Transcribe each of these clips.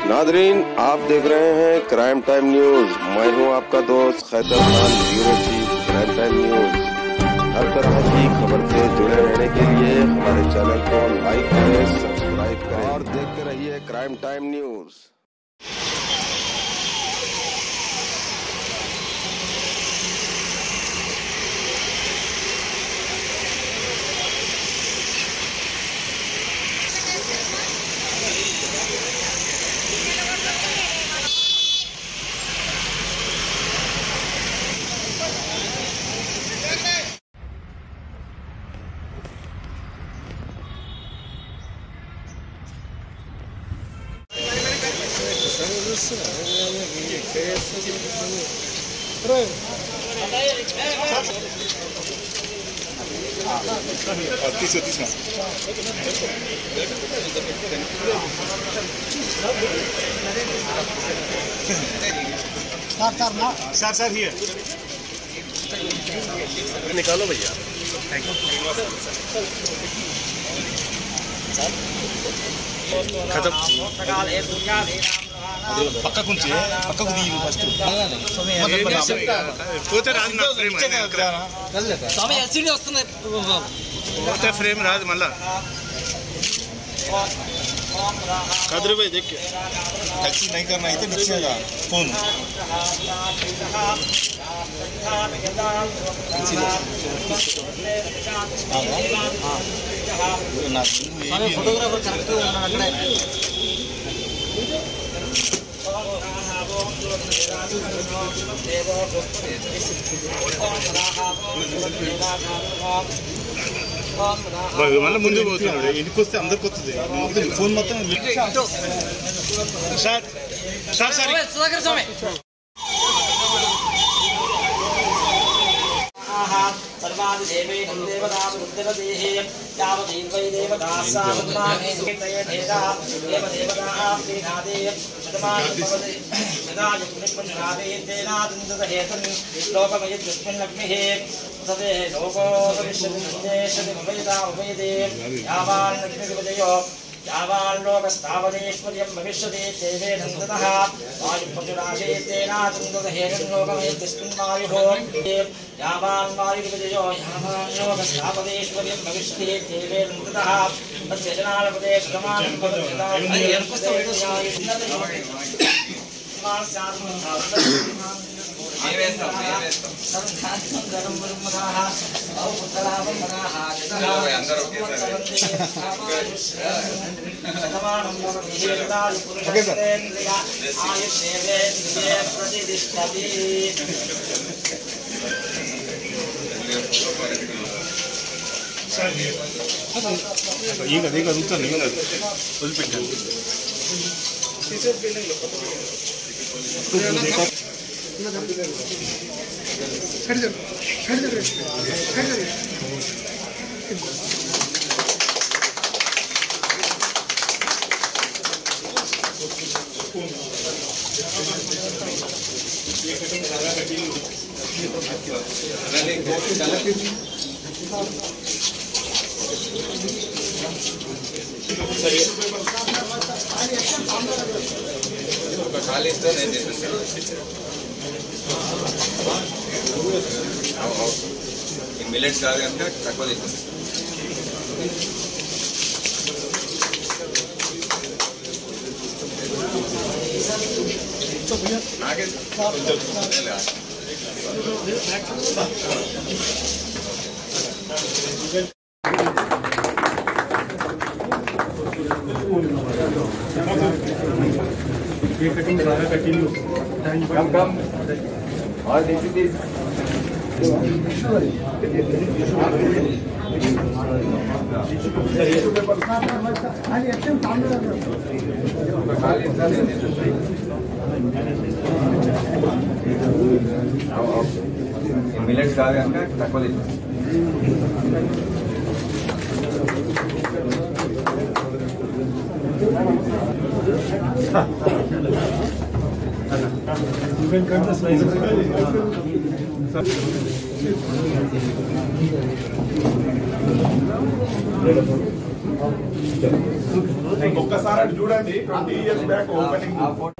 Nadreen, आप देख रहे हैं क्राइम टाइम न्यूज। मैं हूं आपका दोस्त Khaitar Khan, bureau chief crime time news. हर तरह की खबर से जुड़े रहने के लिए हमारे चैनल को लाइक करें, सब्सक्राइब करें और देखते रहिए क्राइम टाइम न्यूज। सर हियर निकालो भैया। खत्म पक्का कुंची पक्का कुदी फस्ट పోతే రాదు నా ఫ్రేమ్ స్వామి ఎల్సిడి వస్తుంది పోతే ఫ్రేమ్ రాదు మళ్ళా कादर भाई देख के टैक्सी नहीं करना है तो नीचे जा फोन फोटोग्राफर करेक्ट ఉన్నాడు మళ్ళీ ముందు పోతున్నాడు ఇంటికి వస్తే అందరికి వస్తుంది ఫోన్ మొత్తం sir sir sir Sudhakar Swamy सर्वादि देवैनं देवतामुद्दिनदेः यावदेवै देवताः साधुमानेतयेधा देवदेवताः प्रीणादे शतमानं भवति यदा युक्तिपञ्चनादे तेनादिन्दरहेतन् लोकमयद्युष्मिन्नग्निः तदे लोको भविष्यति भवयदा उभयदे यावान्नग्निविजयो यावाल्लोकस्तावदेश्वर्यं भविष्यति देवेनन्दतः वायुपशुराशेतेनाचन्दरहेतं लोकमयद्यस्मिन् वायुः यावान्वायुविजयो यावाल्लोकस्तावदेश्वर्यं भविष्यति देवेनन्दतः तस्य जनालपदेशमानं ಈಗ ಈಗ ರೂತಾನೆ ಈಗ ವದಿలిపెట్టాను మిల్లెట్స్ కాదు కనుక తక్కువ తింటుంది నాకే మిల్లెట్స్ కాదు కనుక తక్కువ తింటుంది ఒక్కసారి అటు చూడండి 20 years బ్యాక్ ఓపెనింగ్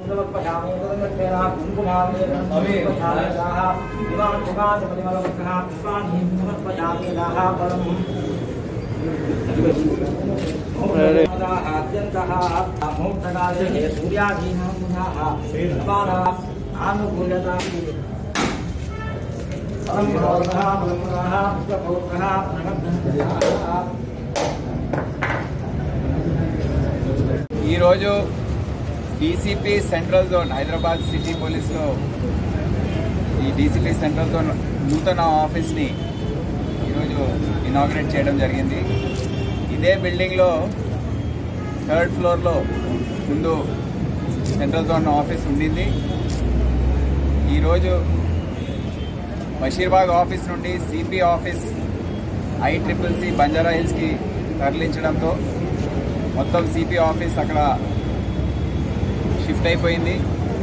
ఈరోజు DCP central zone Hyderabad city పోలీస్లో ఈ డీసీపీ సెంట్రల్ జోన్ నూతన ఆఫీస్ని ఈరోజు ఇనాగ్రేట్ చేయడం జరిగింది. ఇదే బిల్డింగ్లో 3rd ఫ్లోర్లో ముందు సెంట్రల్ జోన్ ఆఫీస్ ఉండింది. ఈరోజు బషీర్బాగ్ ఆఫీస్ నుండి సిపి ఆఫీస్ ICCC బంజారా హిల్స్కి తరలించడంతో మొత్తం సిపి ఆఫీస్ అక్కడ షిఫ్ట్ అయిపోయింది.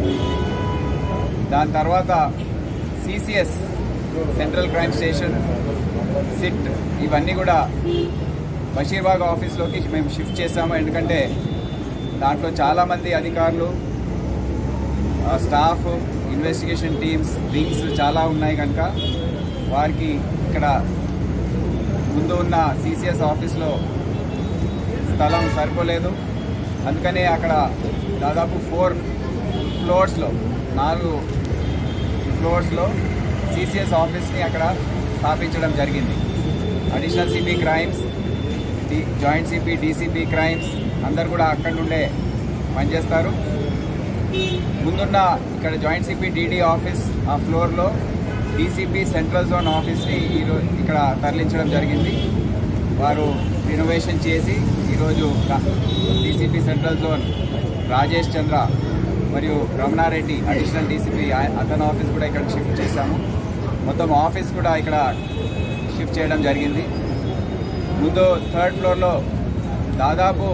దాని తర్వాత CCS central crime station, SIT ఇవన్నీ కూడా బషీర్బాగ్ ఆఫీస్లోకి మేము షిఫ్ట్ చేశాము. ఎందుకంటే దాంట్లో చాలామంది అధికారులు, స్టాఫ్, ఇన్వెస్టిగేషన్ టీమ్స్, వింగ్స్ చాలా ఉన్నాయి కనుక వారికి ఇక్కడ ముందు ఉన్న CCS ఆఫీస్లో స్థలం సరిపోలేదు. అందుకనే అక్కడ దాదాపు 4 ఫ్లోర్స్లో 4 ఫ్లోర్స్లో CCS ఆఫీస్ని అక్కడ స్థాపించడం జరిగింది. Additional CP crimes, joint CP, DCP crimes అందరు కూడా అక్కడ నుండే పనిచేస్తారు. ముందున్న ఇక్కడ జాయింట్ సిపి DD ఆఫీస్ ఆ ఫ్లోర్లో డీసీపీ సెంట్రల్ జోన్ ఆఫీస్ని ఈరోజు ఇక్కడ తరలించడం జరిగింది. వారు రినోవేషన్ చేసి ఈరోజు DCP central zone Rajesh Chandra మరియు రమణారెడ్డి అడిషనల్ డీసీపీ అతని ఆఫీస్ కూడా ఇక్కడ షిఫ్ట్ చేశాము. మొత్తం ఆఫీస్ కూడా ఇక్కడ షిఫ్ట్ చేయడం జరిగింది. ముందు 3rd ఫ్లోర్లో దాదాపు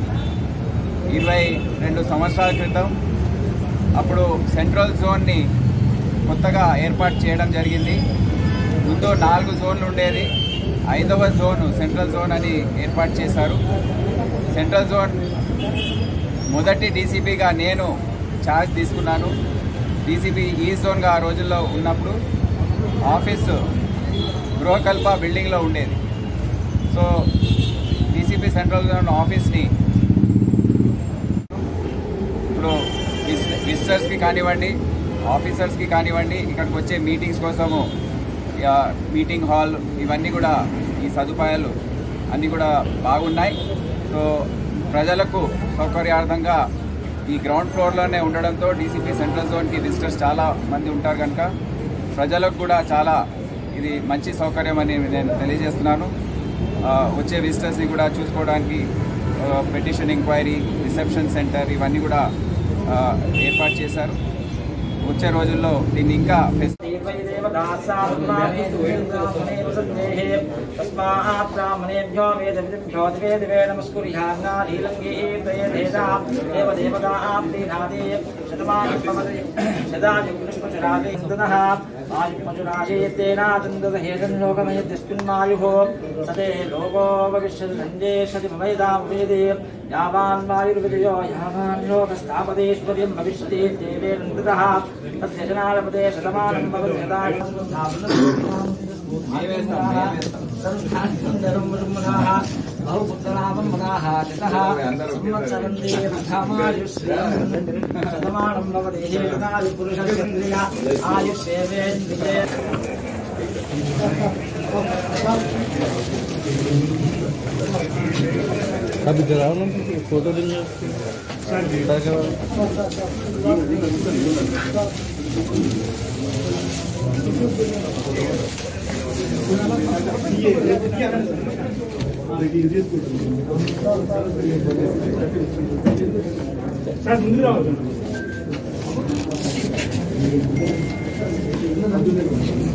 22 సంవత్సరాల క్రితం అప్పుడు సెంట్రల్ జోన్ని కొత్తగా ఏర్పాటు చేయడం జరిగింది. ముందు 4 జోన్లు ఉండేది. 5వ జోన్ సెంట్రల్ జోన్ అని ఏర్పాటు చేశారు. సెంట్రల్ జోన్ మొదటి డీసీపీగా నేను ఛార్జ్ తీసుకున్నాను. డీసీపీ ఈ జోన్గా ఆ రోజుల్లో ఉన్నప్పుడు ఆఫీసు గృహకల్ప బిల్డింగ్లో ఉండేది. సో డీసీపీ సెంట్రల్ జోన్ ఆఫీస్ని ఇప్పుడు విజిటర్స్కి కానివ్వండి, ఆఫీసర్స్కి కానివ్వండి, ఇక్కడికి వచ్చే మీటింగ్స్ కోసము మీటింగ్ హాల్ ఇవన్నీ కూడా ఈ సదుపాయాలు అన్నీ కూడా బాగున్నాయి. సో ప్రజలకు సౌకర్యార్థంగా ఈ గ్రౌండ్ ఫ్లోర్లోనే ఉండడంతో డీసీపీ సెంట్రల్ జోన్కి విజిటర్స్ చాలా మంది ఉంటారు కనుక ప్రజలకు కూడా చాలా ఇది మంచి సౌకర్యం అని నేను తెలియజేస్తున్నాను. వచ్చే విజిటర్స్ని కూడా చూసుకోవడానికి పెటిషన్ ఎంక్వైరీ, రిసెప్షన్ సెంటర్ ఇవన్నీ కూడా ఏర్పాటు చేశారు. వచ్చే రోజుల్లో దీన్ని ఇంకా अभी जरा फोटो लेंगे सर ముందు రావాలి